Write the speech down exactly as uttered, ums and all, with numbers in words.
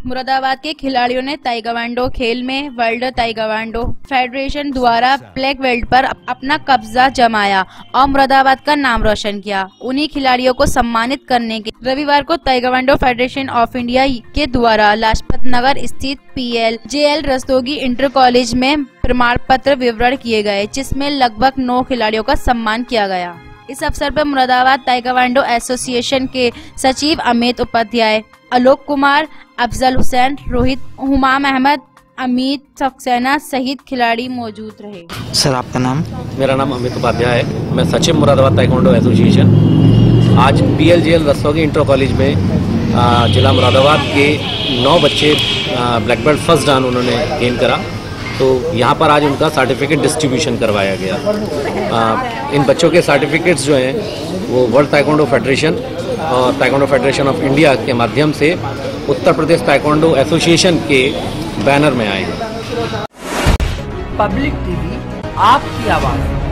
मुरादाबाद के खिलाड़ियों ने ताइक्वांडो खेल में वर्ल्ड ताइक्वांडो फेडरेशन द्वारा ब्लैक बेल्ट पर अपना कब्जा जमाया और मुरादाबाद का नाम रोशन किया। उन्हीं खिलाड़ियों को सम्मानित करने के रविवार को ताइक्वांडो फेडरेशन ऑफ इंडिया के द्वारा लाजपत नगर स्थित P L J L Rastogi inter college में प्रमाण पत्र वितरण किए गए, जिसमें लगभग नौ खिलाड़ियों का सम्मान किया गया। इस अवसर पर मुरादाबाद ताइक्वांडो एसोसिएशन के सचिव अमित उपाध्याय, आलोक कुमार, अफजल हुसैन, रोहित, हुमाम अहमद, अमित सक्सेना सहित खिलाड़ी मौजूद रहे। सर आपका नाम? मेरा नाम अमित उपाध्याय है। मैं सचिव मुरादाबाद ताइक्वांडो एसोसिएशन। आज P L J L Rastogi inter college में जिला मुरादाबाद के नौ बच्चे ब्लैक बेल्ट फर्स्ट डान उन्होंने गेन करा, तो यहाँ पर आज उनका सर्टिफिकेट डिस्ट्रीब्यूशन करवाया गया। आ, इन बच्चों के सर्टिफिकेट्स जो हैं वो वर्ल्ड ताइक्वांडो फेडरेशन और ताइक्वांडो फेडरेशन ऑफ इंडिया के माध्यम से उत्तर प्रदेश ताइक्वांडो एसोसिएशन के बैनर में आए हैं। पब्लिक टीवी आपकी आवाज़।